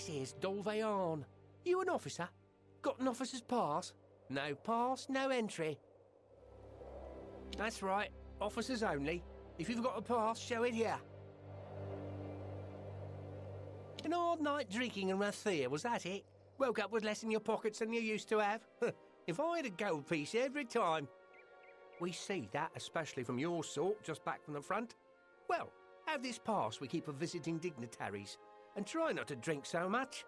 here's Dolveyan. You an officer? Got an officer's pass? No pass, no entry. That's right, officers only. If you've got a pass, show it here. An hard night drinking in Rathia, was that it? Woke up with less in your pockets than you used to have? If I had a gold piece every time. We see that, especially from your sort, just back from the front. Well, have this pass we keep for visiting dignitaries, and try not to drink so much.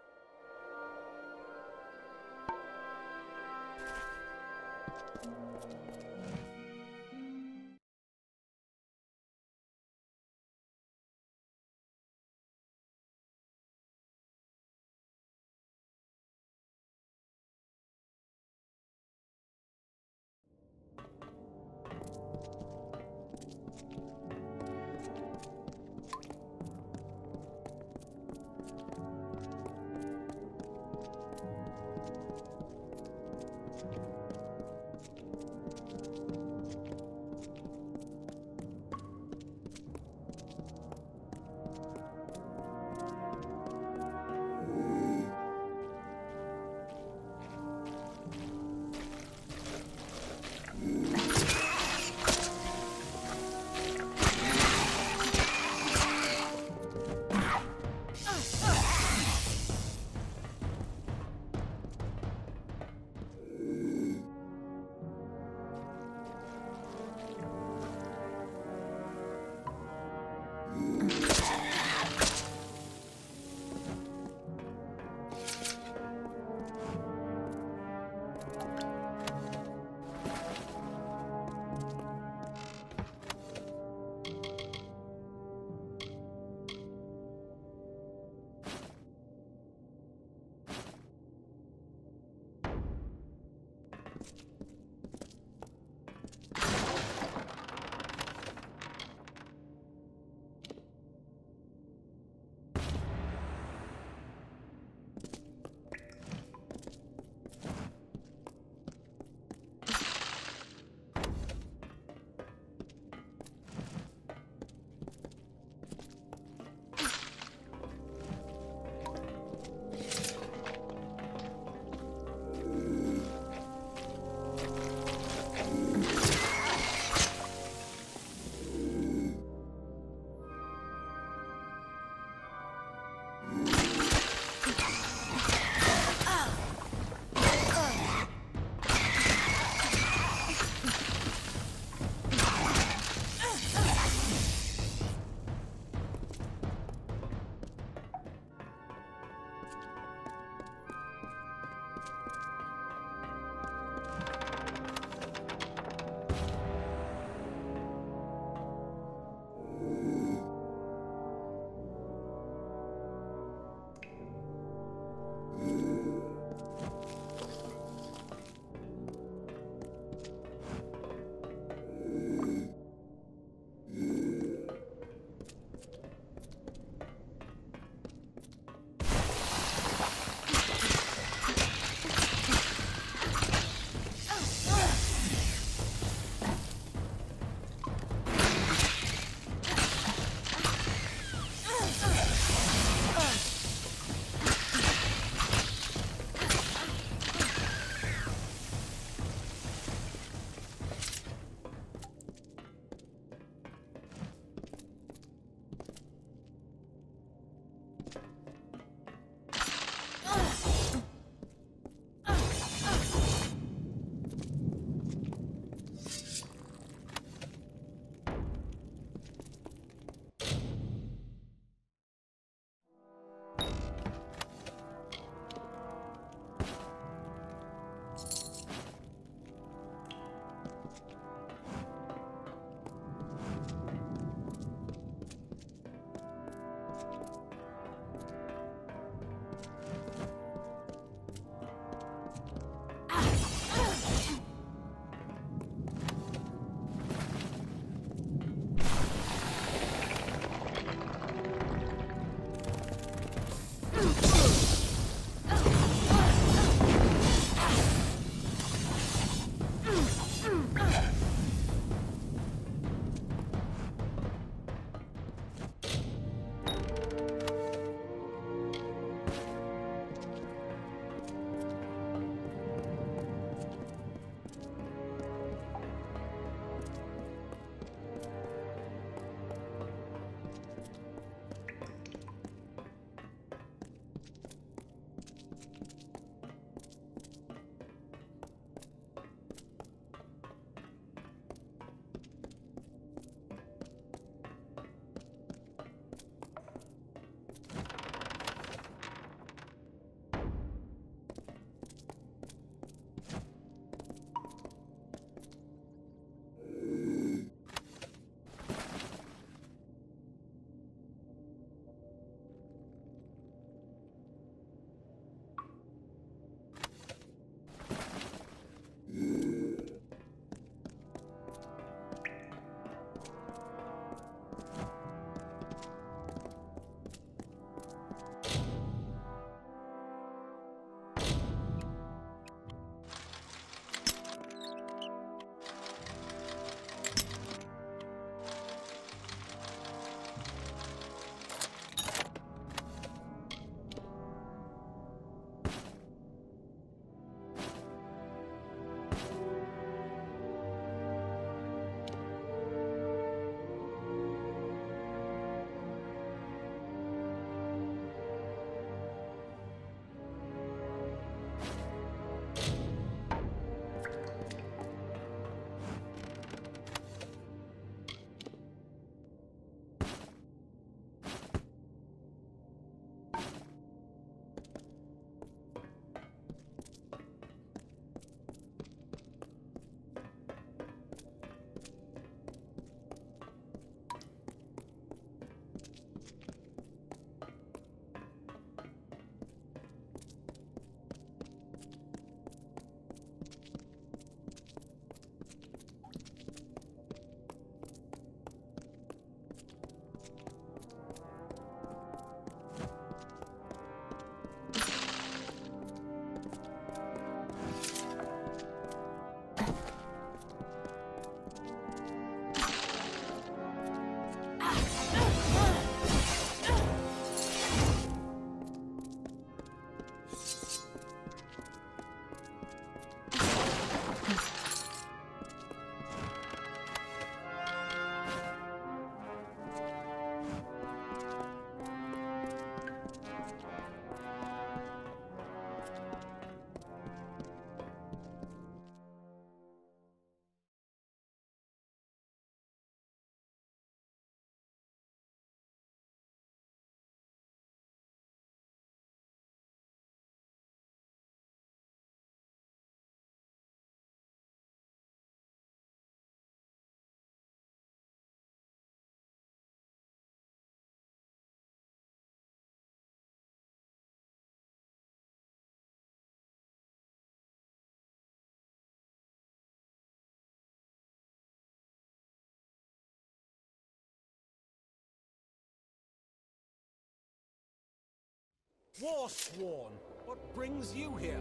Warsworn, what brings you here?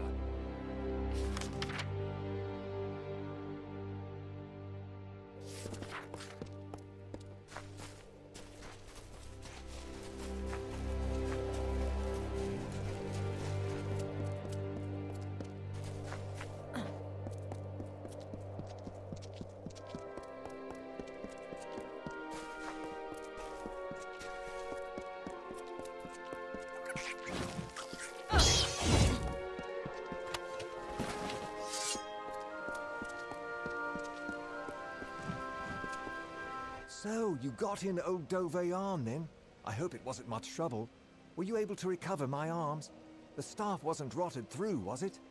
So, you got in old Doveyan then? I hope it wasn't much trouble. Were you able to recover my arms? The staff wasn't rotted through, was it?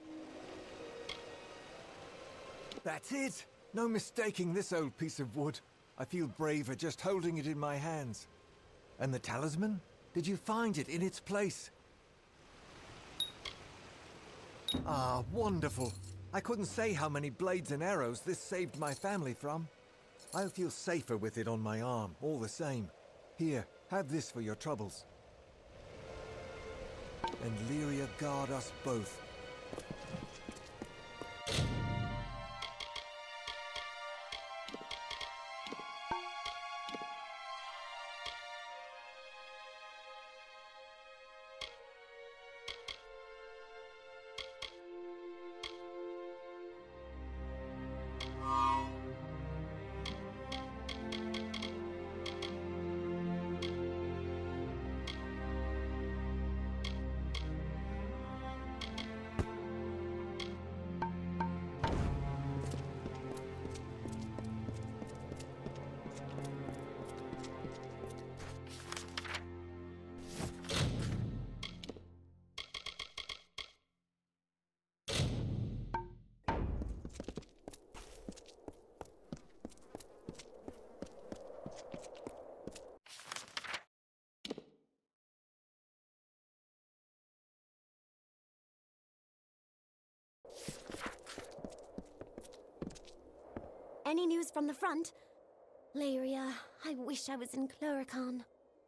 That's it! No mistaking this old piece of wood. I feel braver just holding it in my hands. And the talisman? Did you find it in its place? Ah, wonderful. I couldn't say how many blades and arrows this saved my family from. I'll feel safer with it on my arm, all the same. Here, have this for your troubles. And Lyria guard us both. Any news from the front? Lyria, I wish I was in Cluracan.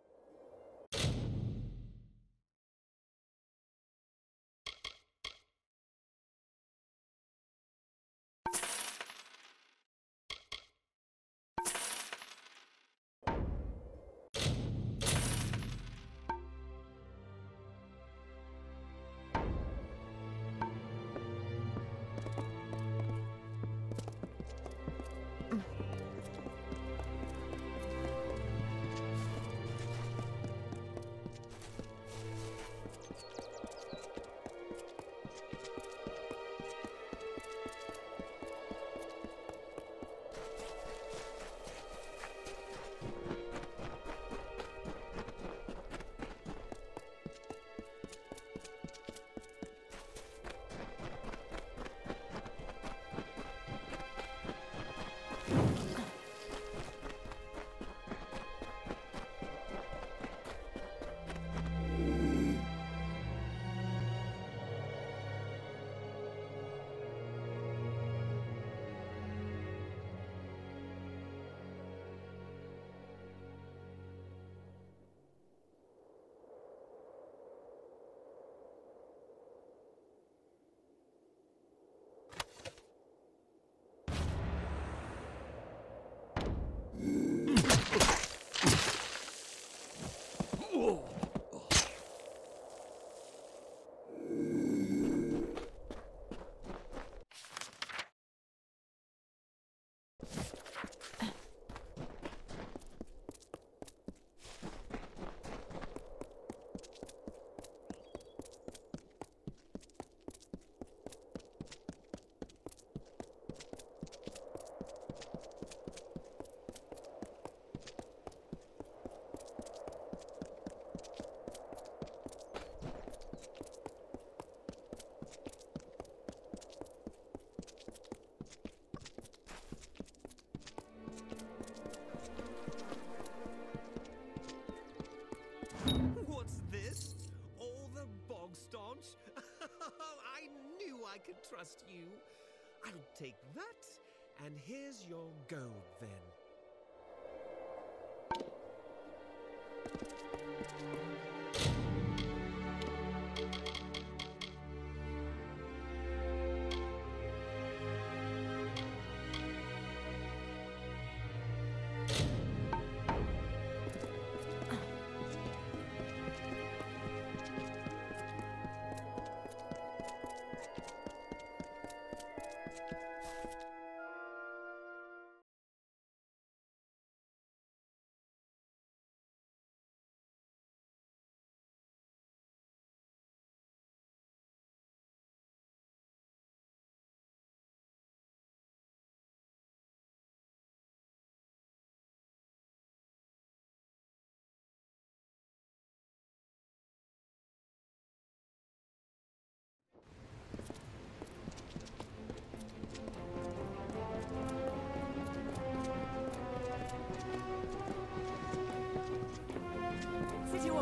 I could trust you. I'll take that, and here's your gold then.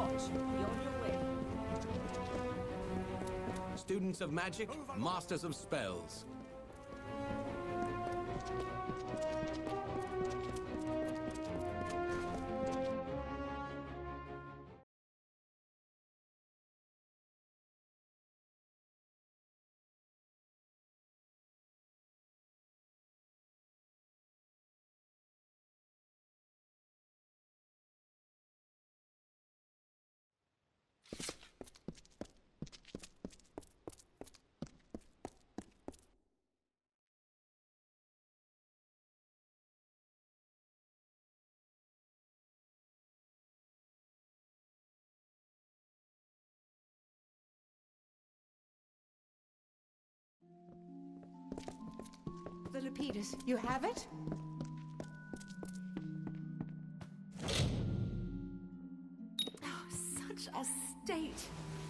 watch. Be on your way. Students of magic, masters of spells. The Lapidus, you have it? Oh, such a state.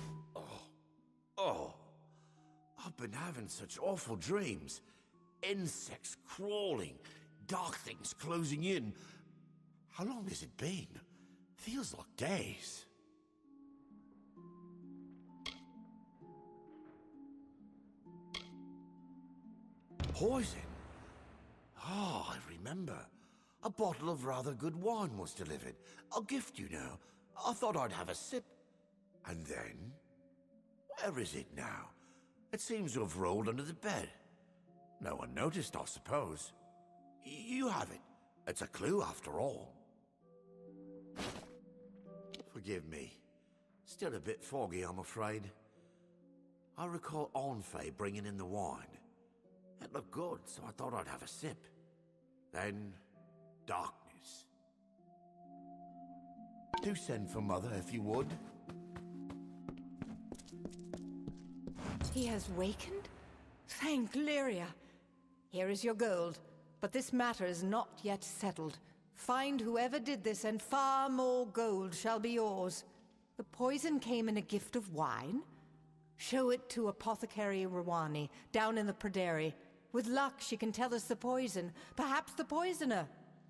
Oh, I've been having such awful dreams. Insects crawling, dark things closing in. How long has it been? Feels like days. Poison? Ah, I remember. A bottle of rather good wine was delivered. A gift, you know. I thought I'd have a sip. And then? Where is it now? It seems to have rolled under the bed. No one noticed, I suppose. You have it. It's a clue, after all. Forgive me. Still a bit foggy, I'm afraid. I recall Onfei bringing in the wine. It looked good, so I thought I'd have a sip. Then, darkness. Do send for Mother, if you would. He has wakened? Thank Lyria. Here is your gold, but this matter is not yet settled. Find whoever did this, and far more gold shall be yours. The poison came in a gift of wine? Show it to Apothecary Rawani, down in the Praderi. With luck, she can tell us the poison. Perhaps the poisoner.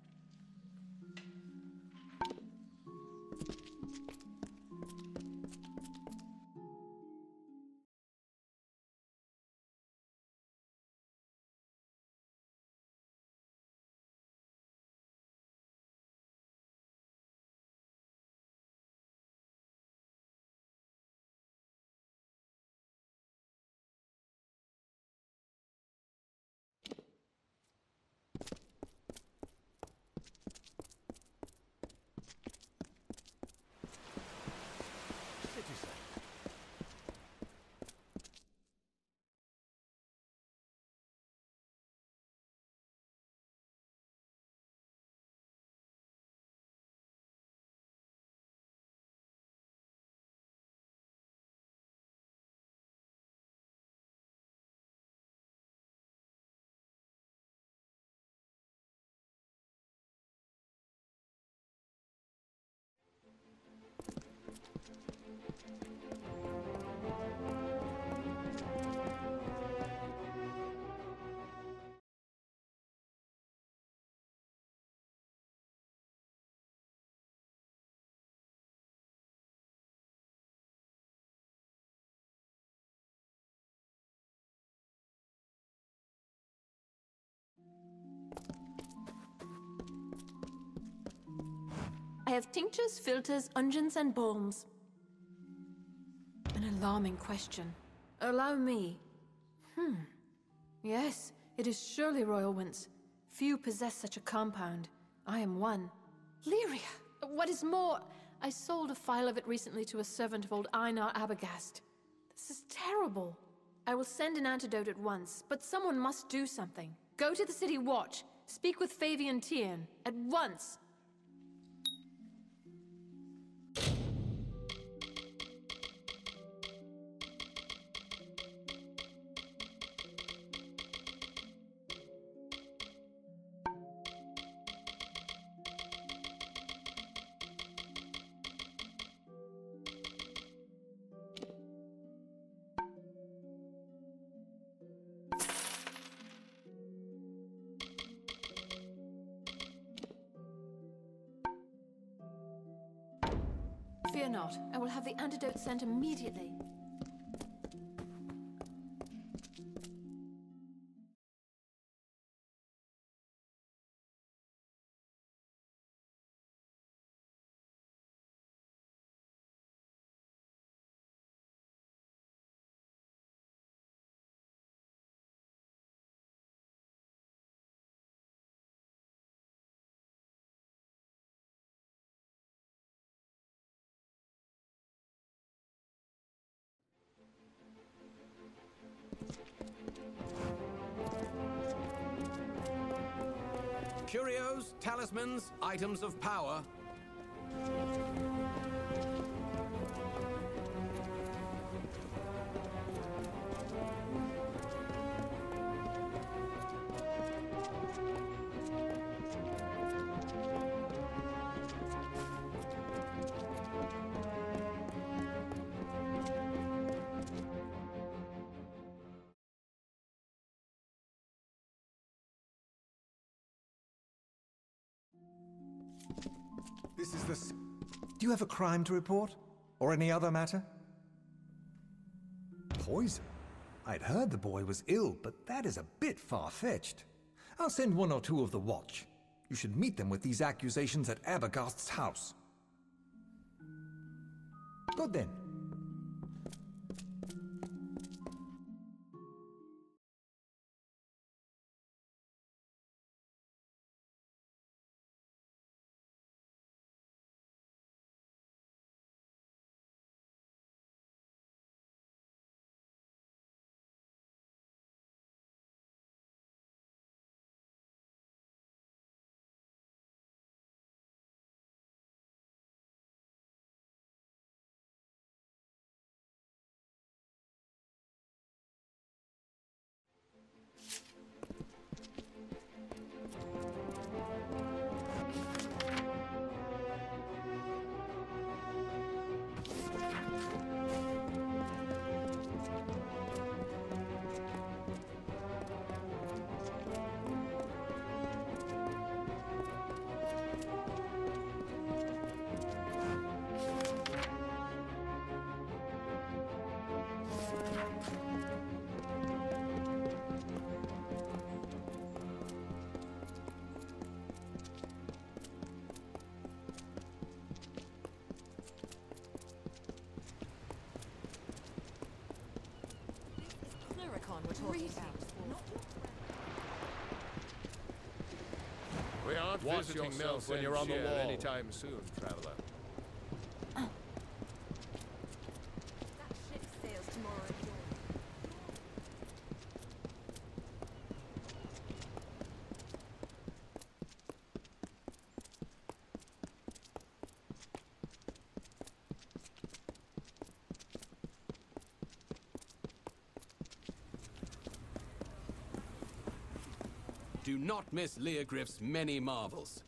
I have tinctures, filters, unguents, and balms. An alarming question. Allow me. Yes, it is surely royal winds. Few possess such a compound. I am one. Lyria! What is more, I sold a phial of it recently to a servant of old Einar Abagast. This is terrible. I will send an antidote at once, but someone must do something. Go to the city watch. Speak with Fabian Tien. At once! Fear not. I will have the antidote sent immediately. Curios, talismans, items of power. This is the... Do you have a crime to report? Or any other matter? Poison? I'd heard the boy was ill, but that is a bit far-fetched. I'll send one or two of the watch. You should meet them with these accusations at Abagast's house. Good then. We're talking about. We aren't visiting Mills when you're on the wall anytime soon, traveler. That ship sails tomorrow at dawn. Do not miss Leogriff's many marvels.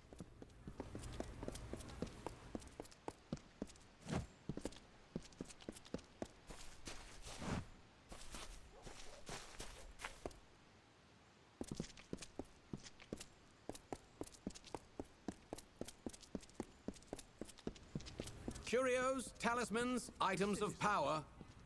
Curios, talismans, items of power.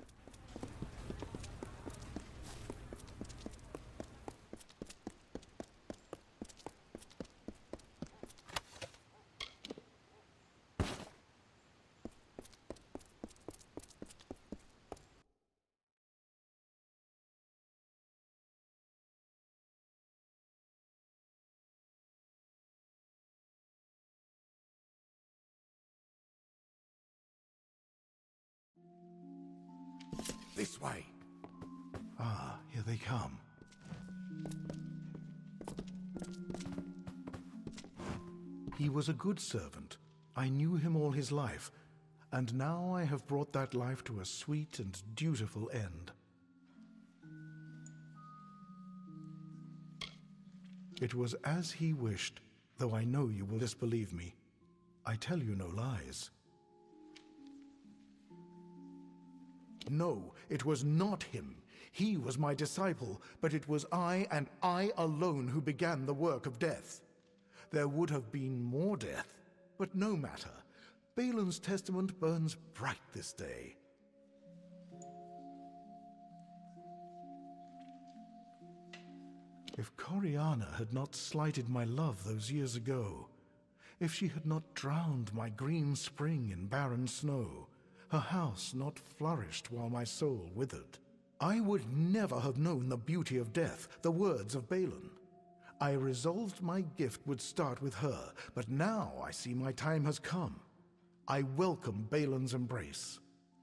This way. Ah, here they come. He was a good servant. I knew him all his life, and now I have brought that life to a sweet and dutiful end. It was as he wished, though I know you will disbelieve me. I tell you no lies. No, it was not him. He was my disciple, but it was I and I alone who began the work of death. There would have been more death, but no matter. Balin's testament burns bright this day. If Coriana had not slighted my love those years ago, if she had not drowned my green spring in barren snow, her house not flourished while my soul withered, I would never have known the beauty of death, the words of Balin. I resolved my gift would start with her, but now I see my time has come. I welcome Balin's embrace.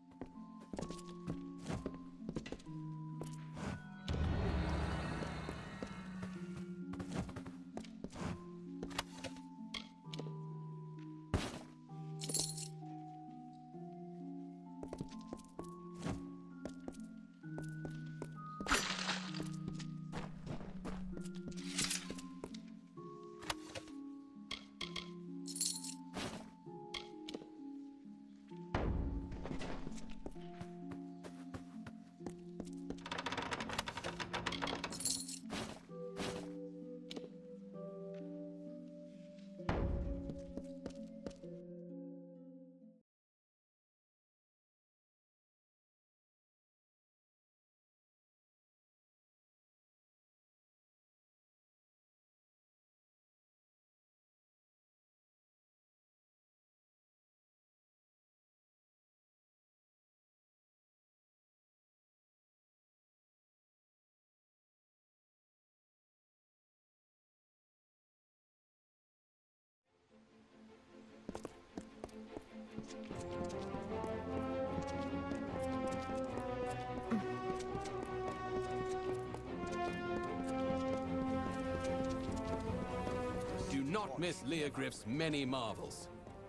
Do not miss Leogryph's many marvels.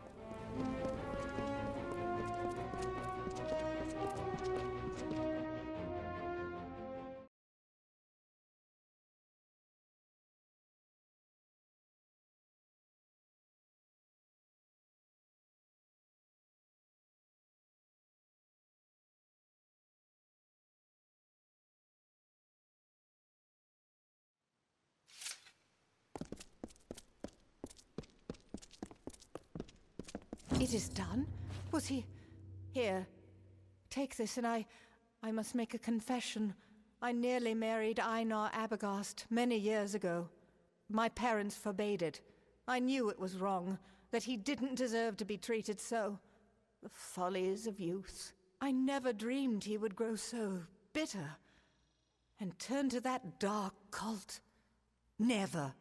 It is done? Was he... Here, take this, and I must make a confession. I nearly married Einar Abagast many years ago. My parents forbade it. I knew it was wrong, that he didn't deserve to be treated so. The follies of youth. I never dreamed he would grow so bitter and turn to that dark cult. Never.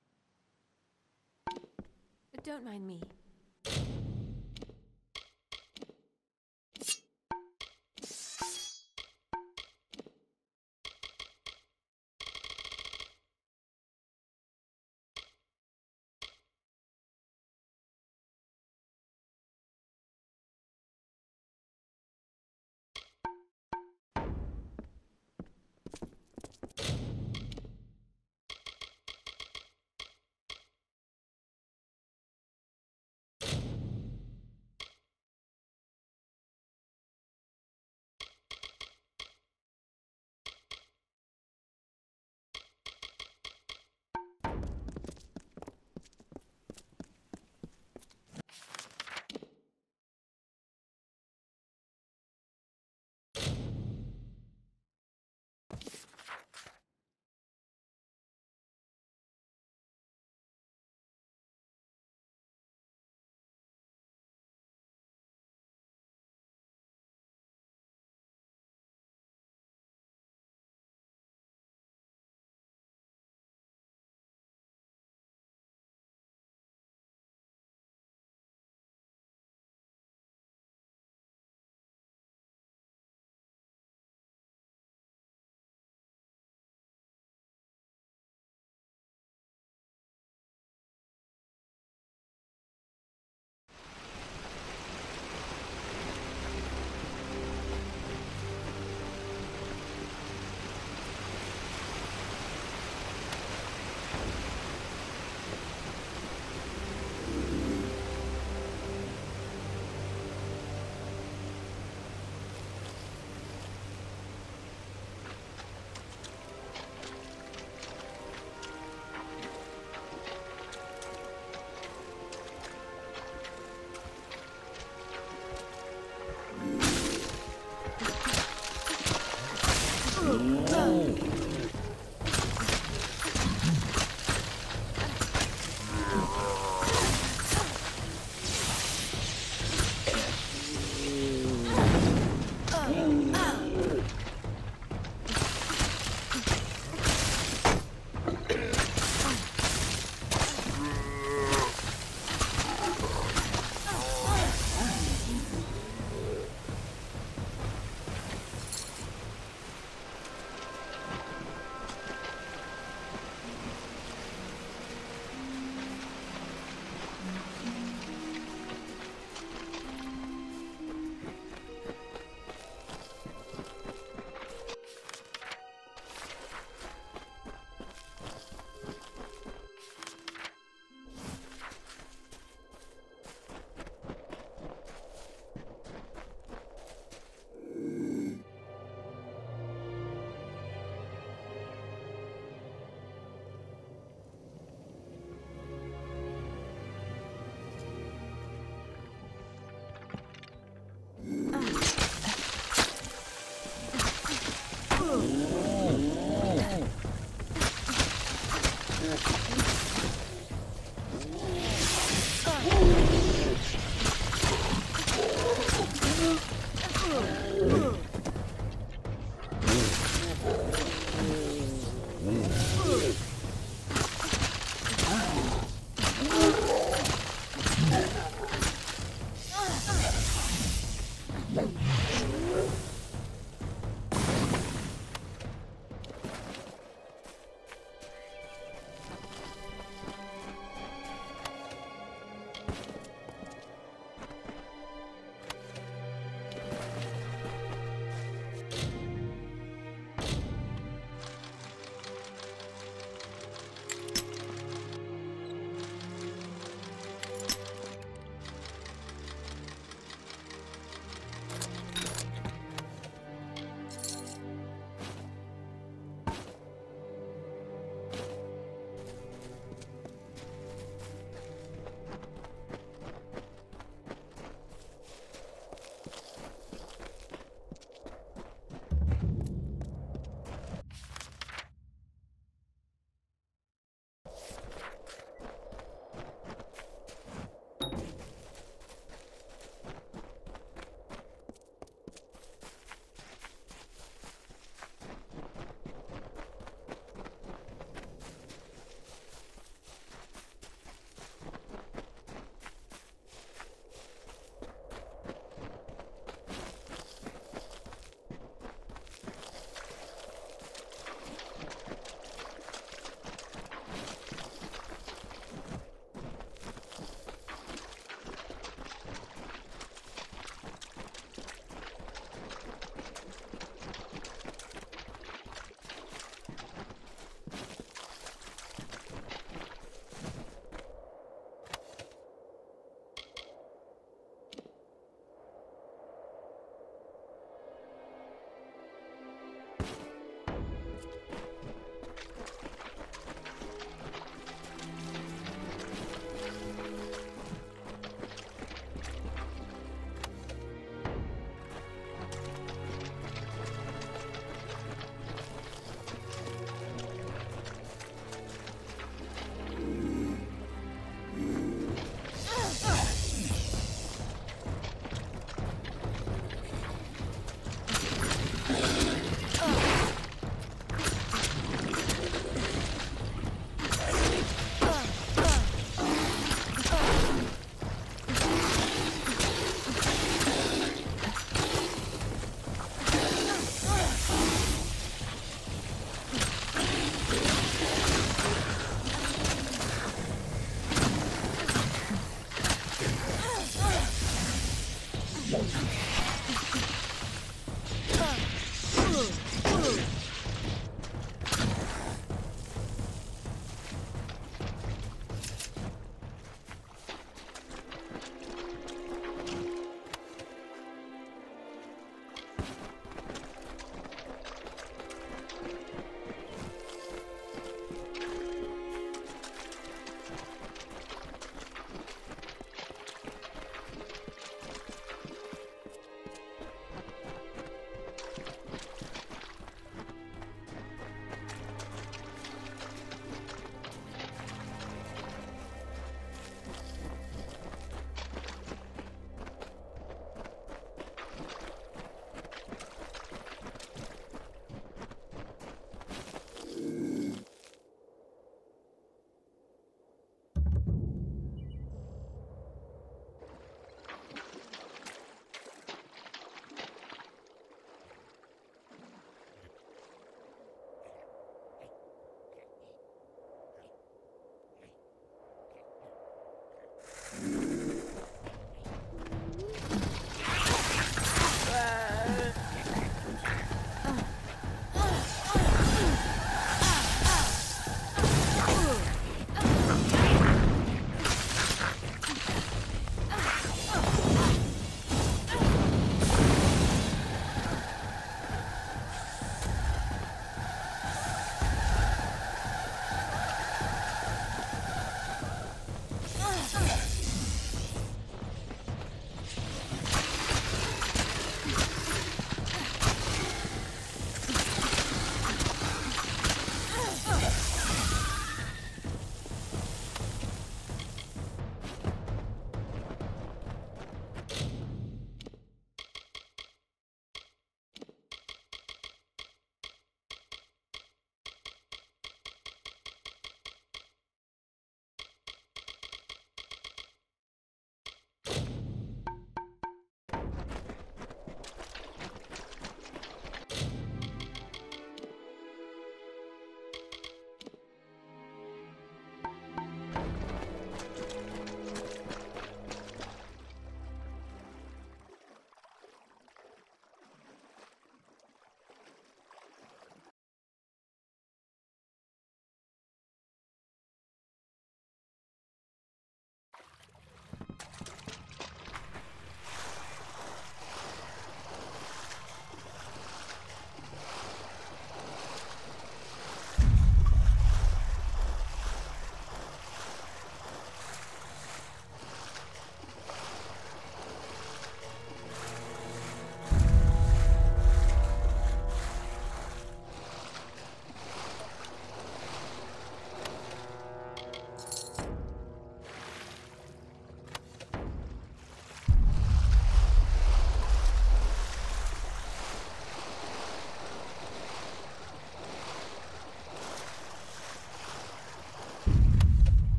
Don't mind me.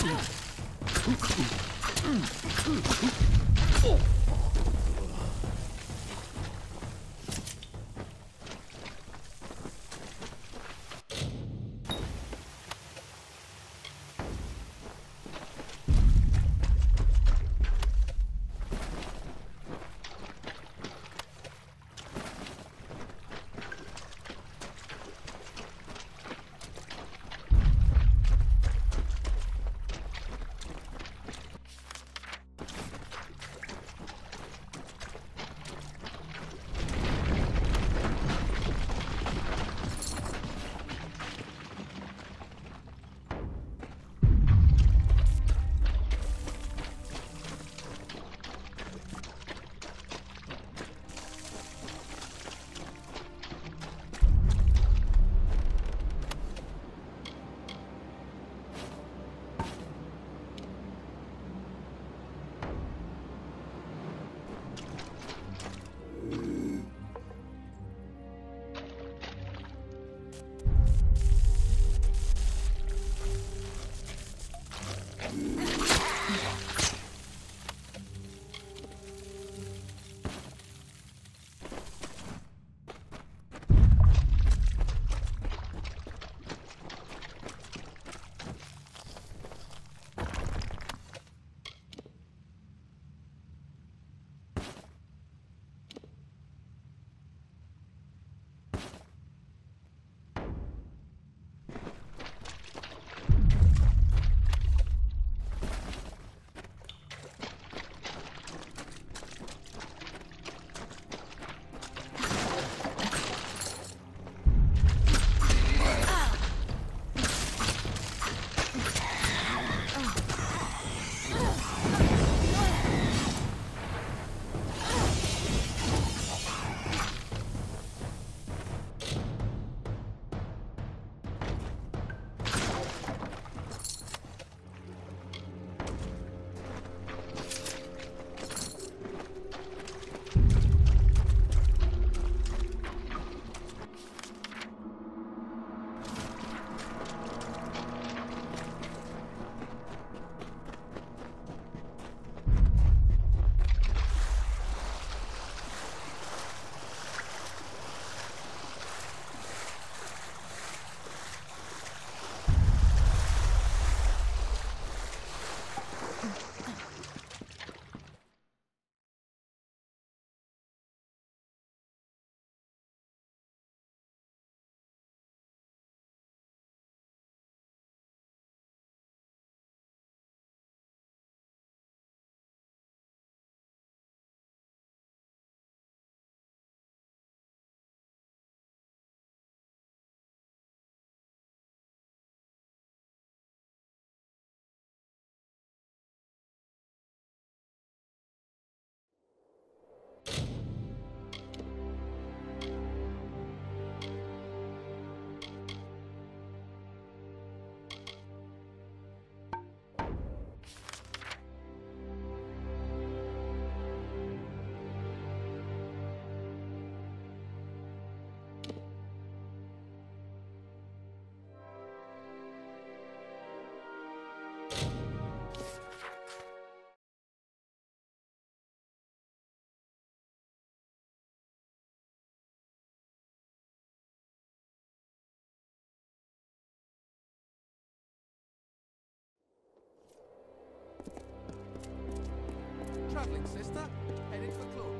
Travelling sister, heading for club.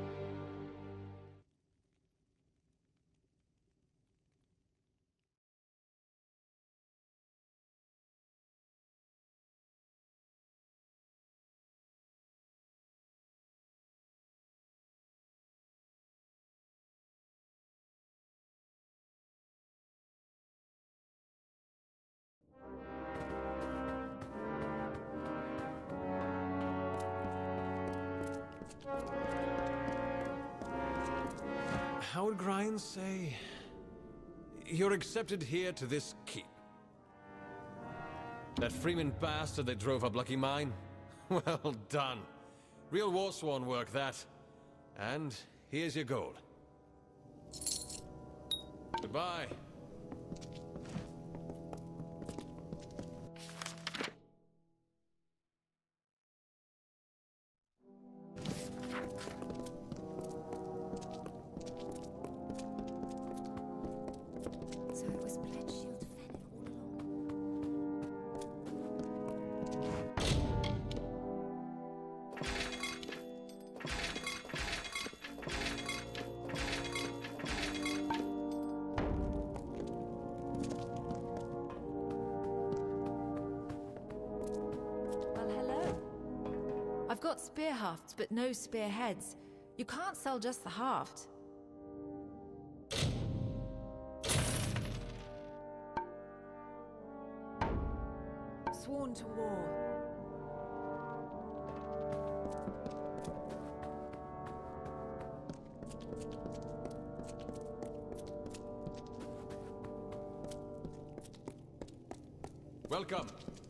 How would Grimes say? You're accepted here to this keep. That Freeman bastard that drove up Lucky Mine? Well done. Real Warsworn work, that. And here's your gold. Goodbye. I've got spear hafts, but no spear heads. You can't sell just the haft. Sworn to war. Welcome.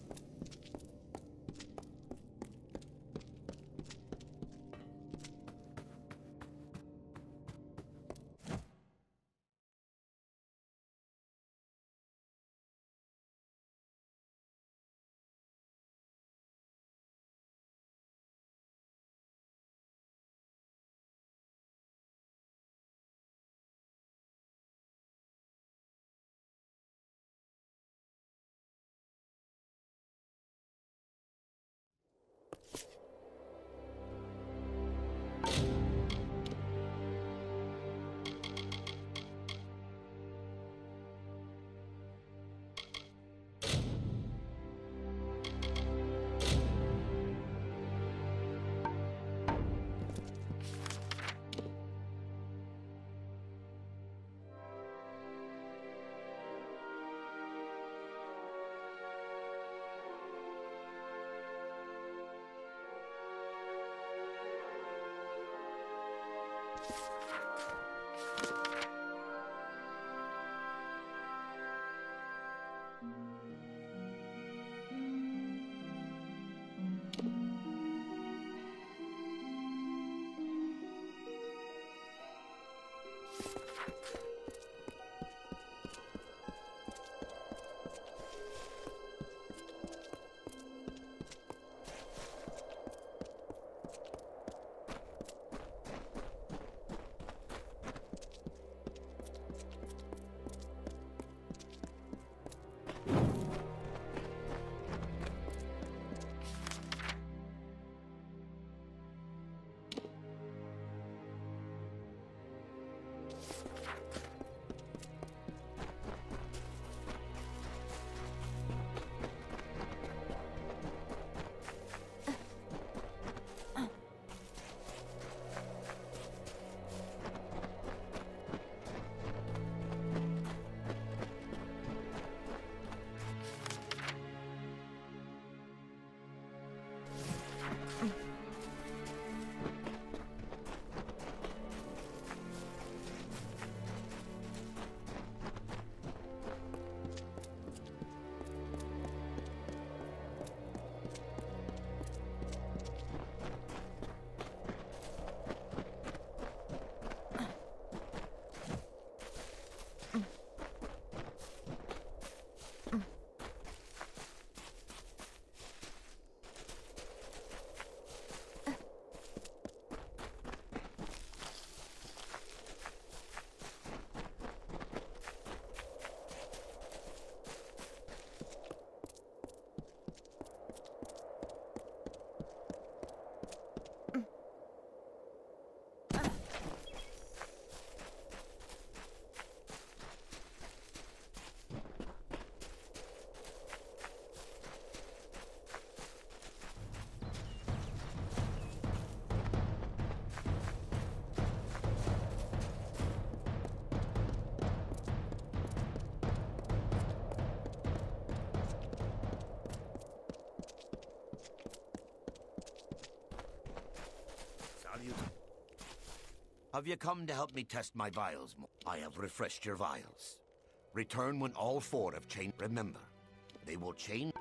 Have you come to help me test my vials? I have refreshed your vials. Return when all four have changed. Remember, they will change.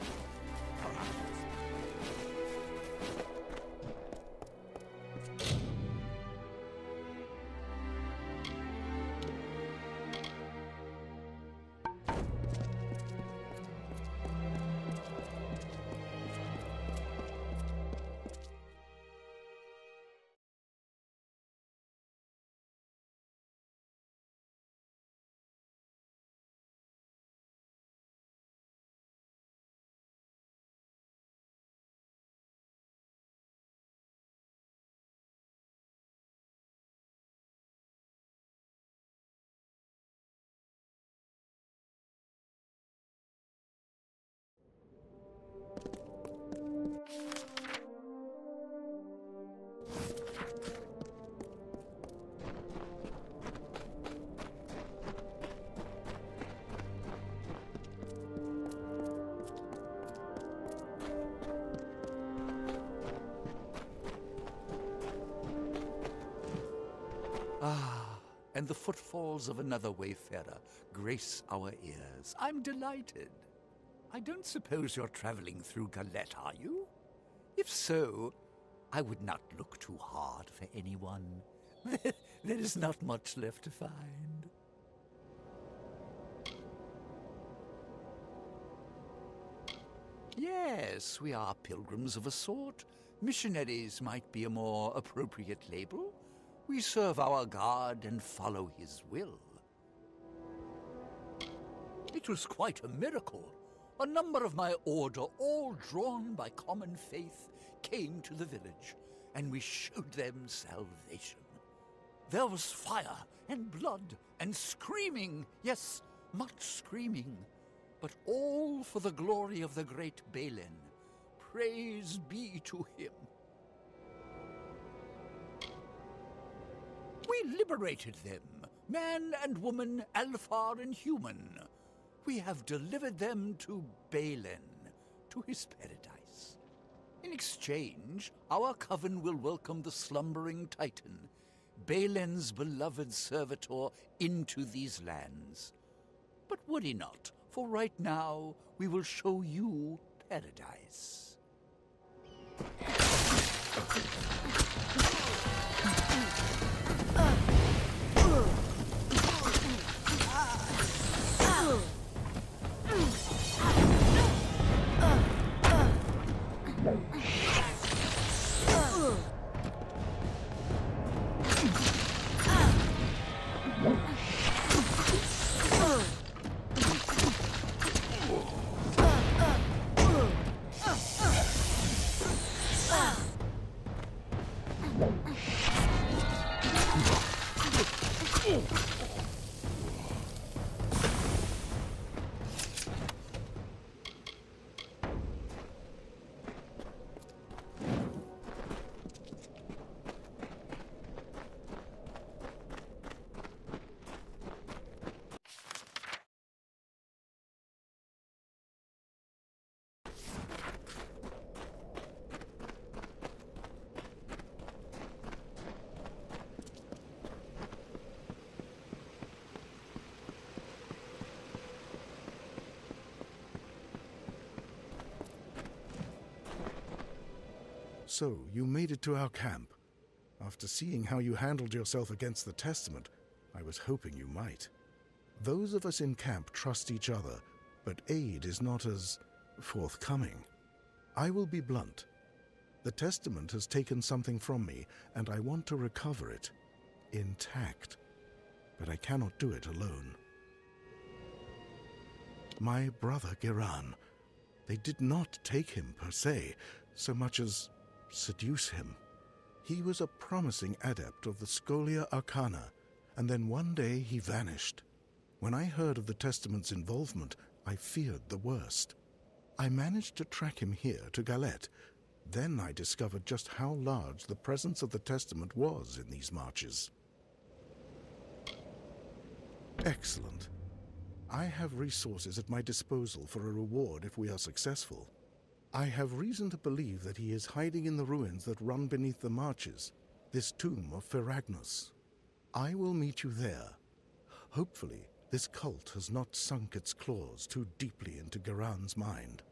Well, Ah, and the footfalls of another wayfarer grace our ears. I'm delighted. I don't suppose you're traveling through Galette, are you? If so, I would not look too hard for anyone. There is not much left to find. Yes, we are pilgrims of a sort. Missionaries might be a more appropriate label. We serve our God and follow his will. It was quite a miracle. A number of my order, all drawn by common faith, came to the village, and we showed them salvation. There was fire and blood and screaming, yes, much screaming, but all for the glory of the great Balin. Praise be to him. We liberated them, man and woman, Alfar and human. We have delivered them to Balin, to his paradise. In exchange, our coven will welcome the slumbering Titan, Balin's beloved servitor, into these lands. But would he not? For right now, we will show you paradise. So, you made it to our camp. After seeing how you handled yourself against the Testament, I was hoping you might. Those of us in camp trust each other, but aid is not as forthcoming. I will be blunt. The Testament has taken something from me, and I want to recover it, intact. But I cannot do it alone. My brother Giran, they did not take him per se, so much as seduce him. He was a promising adept of the Scholia Arcana, and then one day he vanished. When I heard of the Testament's involvement, I feared the worst. I managed to track him here to Galette. Then I discovered just how large the presence of the Testament was in these marches. Excellent. I have resources at my disposal for a reward if we are successful. I have reason to believe that he is hiding in the ruins that run beneath the marches, this tomb of Feragnus. I will meet you there. Hopefully, this cult has not sunk its claws too deeply into Giran's mind.